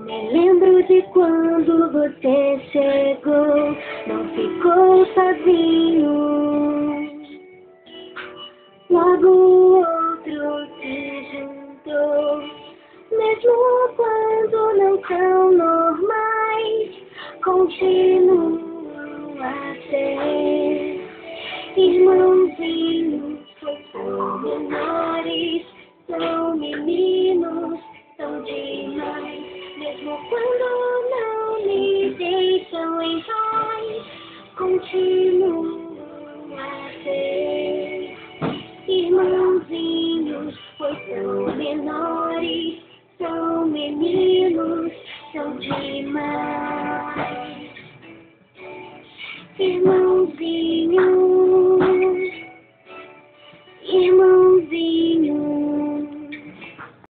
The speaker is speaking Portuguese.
Me lembro de quando você chegou, não ficou sozinho. Logo o outro se juntou, mesmo quando não são normais. Continua.